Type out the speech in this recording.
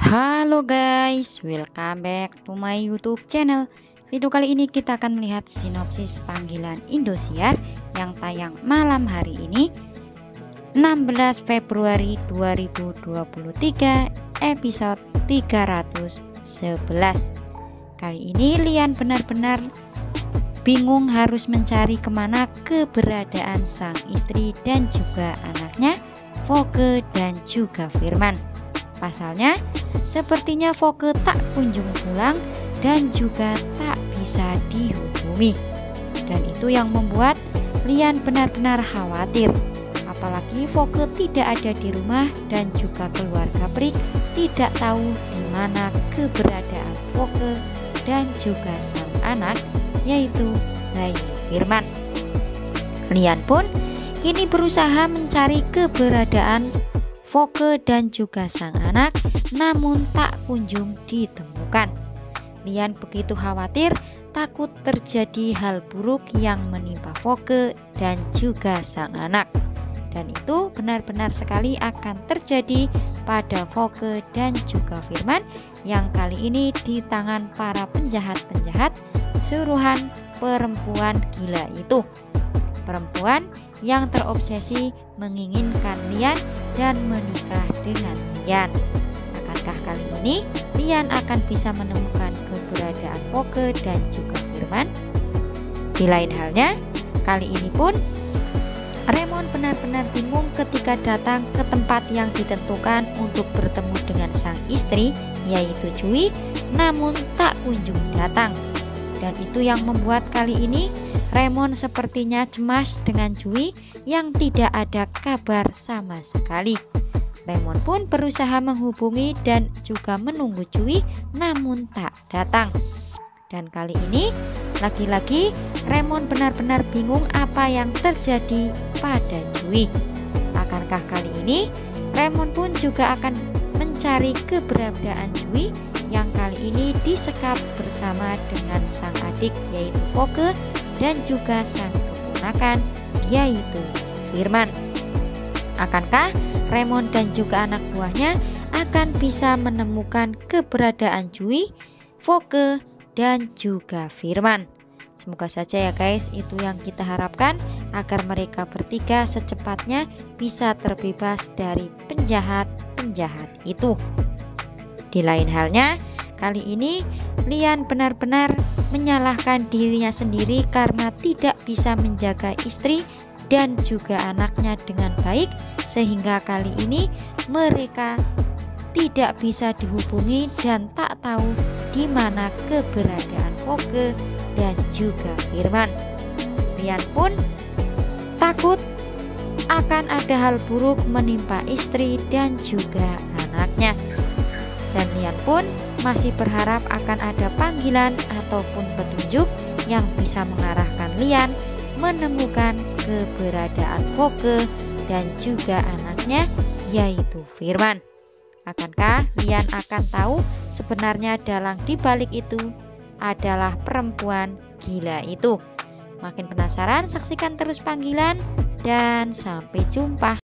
Halo guys, welcome back to my YouTube channel. Video kali ini kita akan melihat sinopsis panggilan Indosiar yang tayang malam hari ini 16 Februari 2023 episode 311. Kali ini Lian benar-benar bingung harus mencari kemana keberadaan sang istri dan juga anaknya, Voke dan juga Firman. Pasalnya, sepertinya Voke tak kunjung pulang dan juga tak bisa dihubungi. Dan itu yang membuat Lian benar-benar khawatir. Apalagi Voke tidak ada di rumah dan juga keluarga Prik tidak tahu di mana keberadaan Voke dan juga sang anak, yaitu bayi Firman. Lian pun kini berusaha mencari keberadaan Voke dan juga sang anak, namun tak kunjung ditemukan. Lian begitu khawatir, takut terjadi hal buruk yang menimpa Voke dan juga sang anak. Dan itu benar-benar sekali akan terjadi pada Voke dan juga Firman yang kali ini di tangan para penjahat-penjahat suruhan perempuan gila itu. Perempuan yang terobsesi menginginkan Lian dan menikah dengan Lian. Akankah kali ini Lian akan bisa menemukan keberadaan Voke dan juga Firman? Di lain halnya, kali ini pun Raymond benar-benar bingung ketika datang ke tempat yang ditentukan untuk bertemu dengan sang istri, yaitu Jui, namun tak kunjung datang. Dan itu yang membuat kali ini Raymond sepertinya cemas dengan Jui yang tidak ada kabar sama sekali. Raymond pun berusaha menghubungi dan juga menunggu Jui, namun tak datang. Dan kali ini lagi-lagi Raymond benar-benar bingung apa yang terjadi pada Jui. Akankah kali ini Raymond pun juga akan mencari keberadaan Jui yang kali ini disekap bersama dengan sang adik, yaitu Voke, dan juga sang keponakan, yaitu Firman. Akankah Raymond dan juga anak buahnya akan bisa menemukan keberadaan Jui, Voke, dan juga Firman? Semoga saja ya guys, itu yang kita harapkan agar mereka bertiga secepatnya bisa terbebas dari penjahat-penjahat itu. Di lain halnya, kali ini Lian benar-benar menyalahkan dirinya sendiri karena tidak bisa menjaga istri dan juga anaknya dengan baik, sehingga kali ini mereka tidak bisa dihubungi dan tak tahu di mana keberadaan Voke dan juga Firman. Lian pun takut akan ada hal buruk menimpa istri dan juga anaknya. Dan Lian pun masih berharap akan ada panggilan ataupun petunjuk yang bisa mengarahkan Lian menemukan keberadaan Voke dan juga anaknya, yaitu Firman. Akankah Lian akan tahu sebenarnya dalang dibalik itu adalah perempuan gila itu? Makin penasaran, saksikan terus panggilan dan sampai jumpa.